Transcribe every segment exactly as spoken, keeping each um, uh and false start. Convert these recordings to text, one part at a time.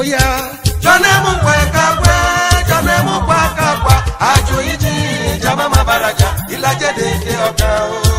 Oh yeah, Janemu Kwekakwe, Janemu Kwakakwa, Ajoiji, Jamama Baraja, Ilaje de Okao.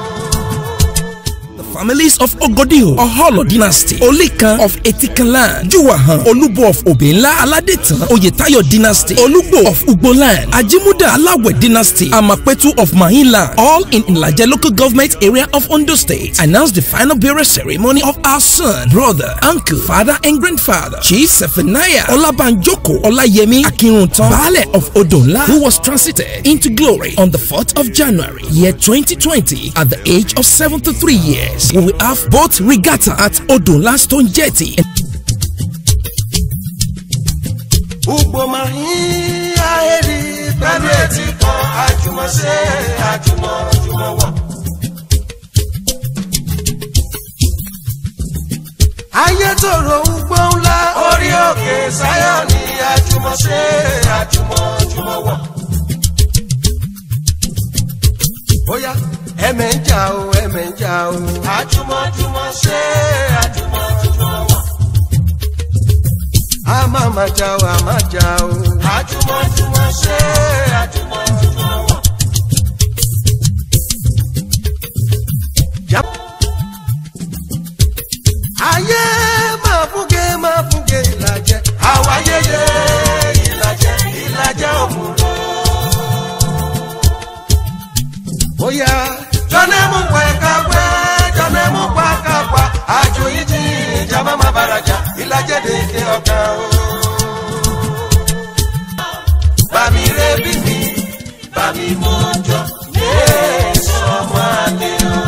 Families of Ogodio, Oholo dynasty, Olikan of Etikalan, Juwahan, Olubo of Obinla Aladetan, Oyetayo dynasty, Olugbo of Ugboland, Ajimuda Alawe dynasty, Amapetu of Mahila, all in Ilaje local government area of Ondo State, announced the final burial ceremony of our son, brother, uncle, father and grandfather, Chief Zephaniah Olabanjoko Olayemi Akinruntan, Baale of Odonla, who was transited into glory on the fourth of January, year twenty twenty, at the age of seventy-three years. We will have boat regatta at Odonla Stone Jetty. Ayetoro Ugbola Ori Oke Sayoni Ajumose Ajumo Jumowo. Oya Emenja o emenja o Ajumo Jumose Ajumo Jumowo. Amama jao amaja o Ajumo Jumose Ajumo Jumowo. Yap. Aye mafuge mafuge Ilaje awayeye Ilaje Ilaje omulo. Oya Janemu Kwekakwe Janemu Kwakakwa Ajoiji Jamama Baraja Ilaje de Okao. Bami rebimi Bami mojo Yeso Mateo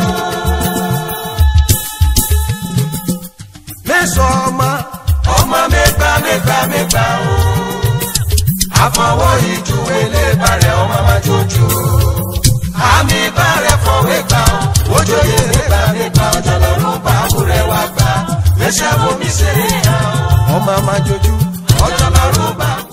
Soma, Oma meba meba meba o. Afawo ijuwele bare Oma majoju. Ami bare fowe gba o. Ojoye meba meba o. Jolorun ba mure wa gba. Mese wo mi sere ha. Oma majoju. Ojolorun ba.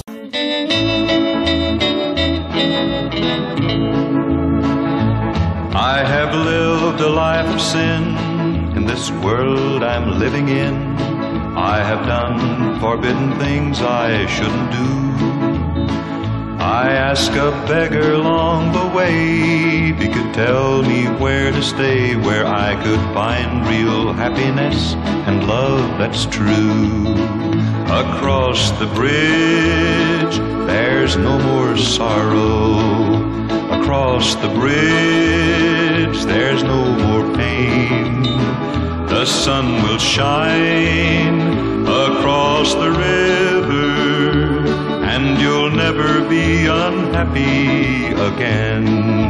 I have lived a life of sin in this world I'm living in. I have done forbidden things I shouldn't do. I asked a beggar along the way if he could tell me where to stay, where I could find real happiness and love that's true. Across the bridge, there's no more sorrow. Across the bridge, there's no more pain. The sun will shine across the river, and you'll never be unhappy again.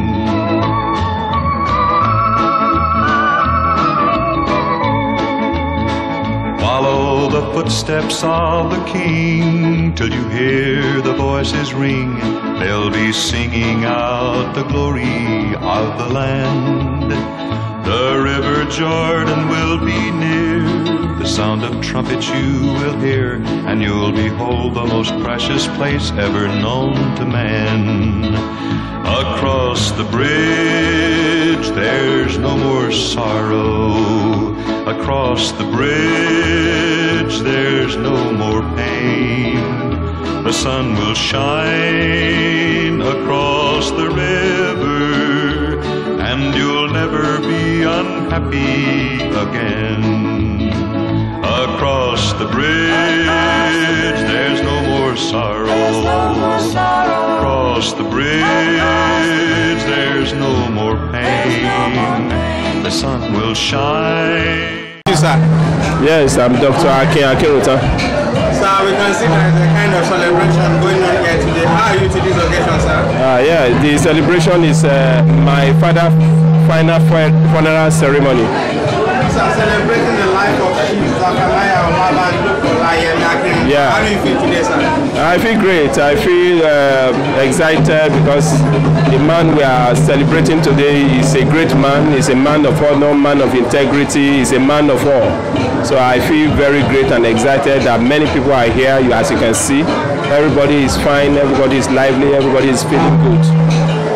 Follow the footsteps of the King till you hear the voices ring. They'll be singing out the glory of the land. The river Jordan will be near. The sound of trumpets you will hear, and you'll behold the most precious place ever known to man. Across the bridge, there's no more sorrow. Across the bridge, there's no more pain. The sun will shine across the river, and you'll never be unhappy again. Across the bridge, there's no more sorrow. Across the bridge, there's no more pain. The sun will shine. Yes, I'm Doctor Akin Akinruntan. Sir, we can see there is a kind of celebration going on here today. How are you to this occasion, sir? Uh, yeah, the celebration is uh, my father's final funeral ceremony. Sir, celebrating the life of Chief Zephaniah Olabanjoko. Yeah. How do you feel today, sir? I feel great. I feel uh, excited because the man we are celebrating today is a great man. He's a man of honor, man of integrity. He's a man of all. So I feel very great and excited that many people are here. You, as you can see, everybody is fine, everybody is lively, everybody is feeling good.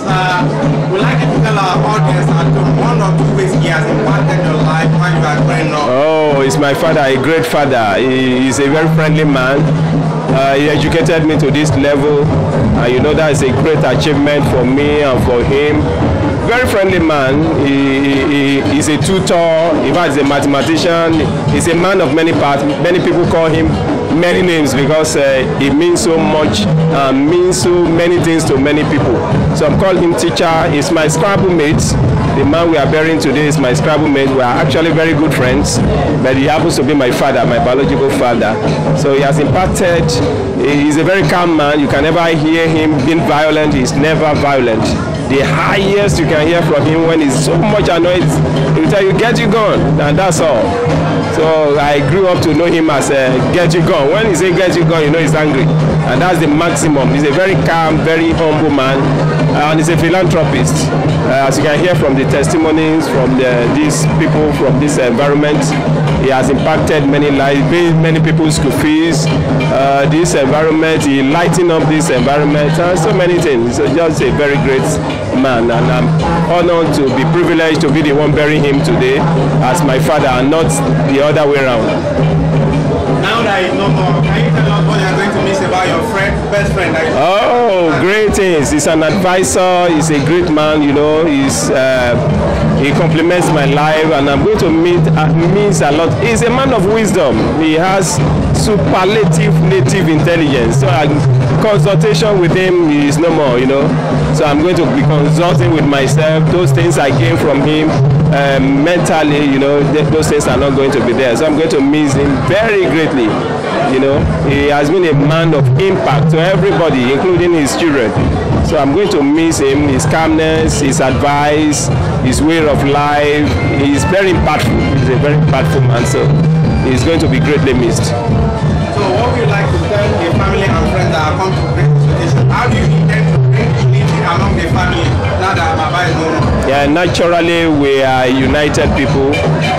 uh, we'd like you to tell our audience that one or two ways he has impacted your life when you are growing up. Oh, he's my father, a great father. He, he's a very friendly man. Uh, he educated me to this level, and you know that is a great achievement for me and for him. Very friendly man. He, he, he's a tutor. In fact, he's a mathematician. He's a man of many parts. Many people call him many names because uh, he means so much and means so many things to many people. So I'm calling him teacher. He's my Scrabble mate. The man we are burying today is my Scrabble mate. We are actually very good friends, but he happens to be my father, my biological father. So he has impacted. He's a very calm man. You can never hear him being violent. He's never violent. The highest you can hear from him when he's so much annoyed, he will tell you, get you gone, and that's all. So I grew up to know him as a get you gone. When he say get you gone, you know he's angry. And that's the maximum. He's a very calm, very humble man, and he's a philanthropist. Uh, as you can hear from the testimonies from the, these people from this environment, he has impacted many lives, paid many people's school fees. Uh, this environment, he lighting up this environment, and so many things. So just a very great man, and I'm honored to be privileged to be the one burying him today as my father and not the other way around. Now that you know more, can you tell us what you're going to miss about your friend, best friend? That you oh, great things. He's an advisor. He's a great man, you know. He's uh, he complements my life, and I'm going to meet uh, means a lot. He's a man of wisdom. He has superlative native intelligence. So I, consultation with him is no more, you know. So I'm going to be consulting with myself. Those things I gained from him um, mentally, you know, th those things are not going to be there. So I'm going to miss him very greatly. You know, he has been a man of impact to everybody, including his children. So I'm going to miss him, his calmness, his advice, his way of life. He's very impactful. He's a very impactful man. So he's going to be greatly missed. So what would you like to tell the family and friends that have come to bring this occasion? How do you intend to bring unity among the family now that Baba is no more? Yeah, naturally we are united people.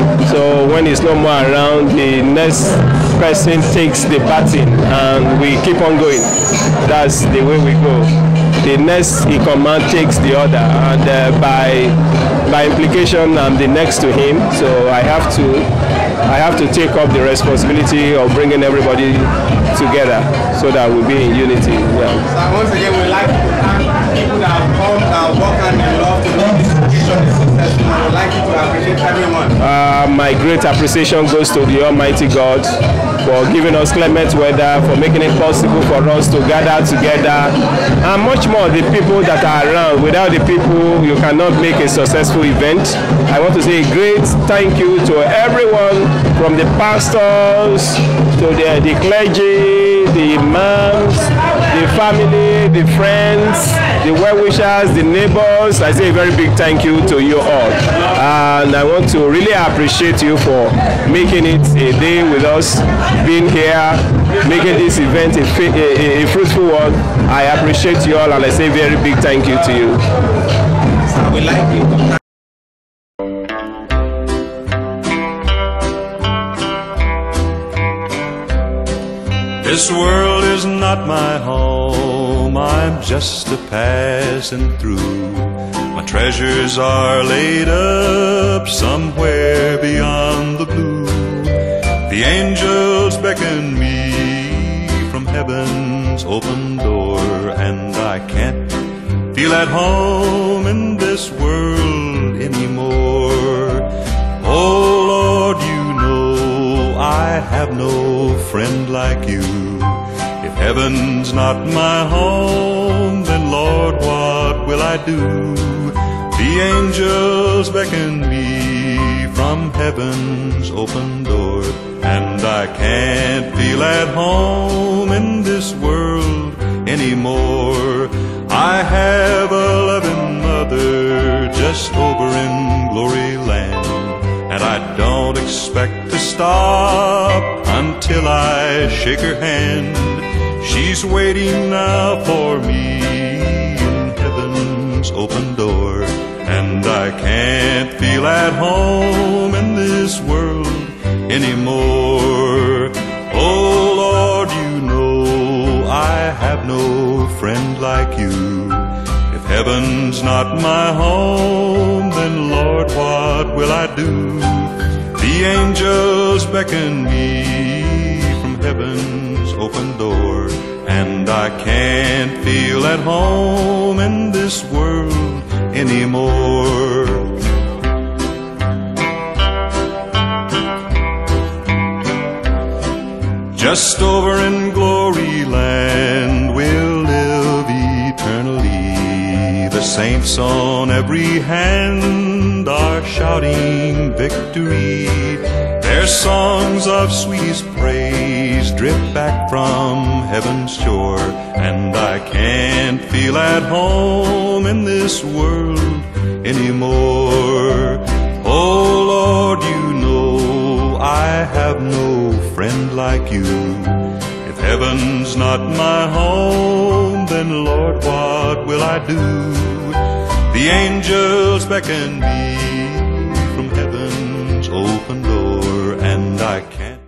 So when he's no more around, the next person takes the baton and we keep on going. That's the way we go. The next in command takes the other, and uh, by by implication I'm the next to him. So I have to I have to take up the responsibility of bringing everybody together so that we'll be in unity. Yeah. So once again, we'd like to thank people that have come, that have worked and in love to make this occasion successful. We'd like you to appreciate everyone. Uh, my great appreciation goes to the Almighty God for giving us clement weather, for making it possible for us to gather together, and much more the people that are around. Without the people, you cannot make a successful event. I want to say a great thank you to everyone, from the pastors to the, the clergy, the imams, the family, the friends, the well-wishers, the neighbors. I say a very big thank you to you all. And I want to really appreciate you for making it a day with us, being here, making this event a, a, a fruitful one. I appreciate you all, and I say a very big thank you to you. So we like you. This world is not my home, I'm just a passing through. My treasures are laid up somewhere beyond the blue. The angels beckon me from heaven's open door, and I can't feel at home in this world anymore. Oh Lord, you know I have no friend like you. If heaven's not my home, then Lord, what will I do? The angels beckon me from heaven's open door, and I can't feel at home in this world anymore. I have a loving mother just over in glory land, and I don't expect to stop until I shake her hand. She's waiting now for me in heaven's open door, and I can't feel at home in this world anymore. Oh Lord, you know I have no friend like you. If heaven's not my home, then Lord, what will I do? The angels beckon me from heaven's open door, and I can't feel at home in this world anymore. Just over in glory land we'll live eternally. The saints on every hand are shouting victory. Their songs of sweetest praise drip back from heaven's shore, and I can't feel at home in this world anymore. Oh Lord, you know I have no friend like you. If heaven's not my home, then Lord, what will I do? The angels beckon me from heaven's open door, and I can't.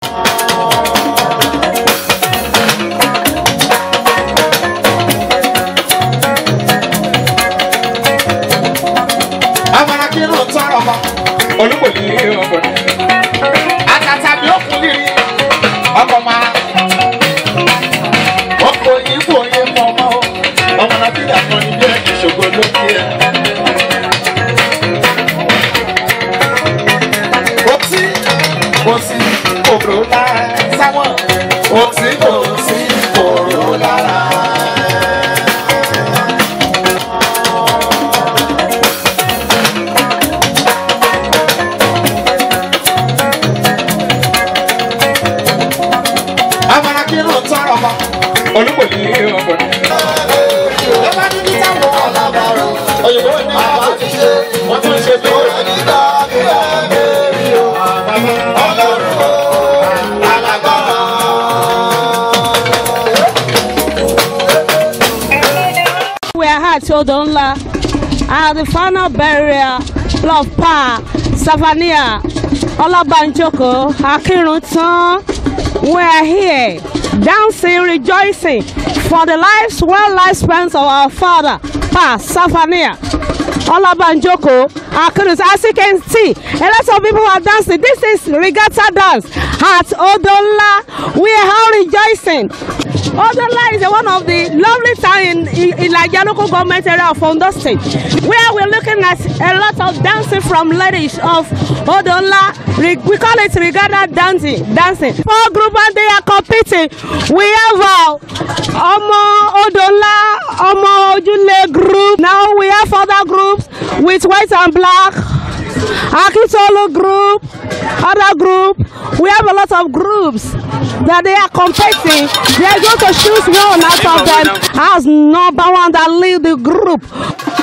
We are at Odonla at the final burial of Pa Savania Olabanjoko Akinruntan. We are here dancing, rejoicing for the lives, well lifespans of our father, Pa Savania Olabanjoko Akinruntan. As you can see, a lot of people are dancing. This is regatta dance at Odonla. We are all rejoicing. Odonla is one of the lovely towns in, in, in Ilaja local government area of Ondo State, where we're looking at a lot of dancing from ladies of Odonla. We call it regatta dancing. dancing. Four groups and they are competing. We have uh, Omo Odonla, Omo Ojule group. Now we have other groups with white and black. Akitolo group, other group. We have a lot of groups that they are competing. They are going to choose one out of them as number one that lead the group.